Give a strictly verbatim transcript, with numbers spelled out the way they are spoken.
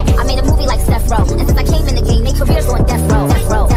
I made a movie like Seth Row, and since I came in the game, made careers on death row. Death row.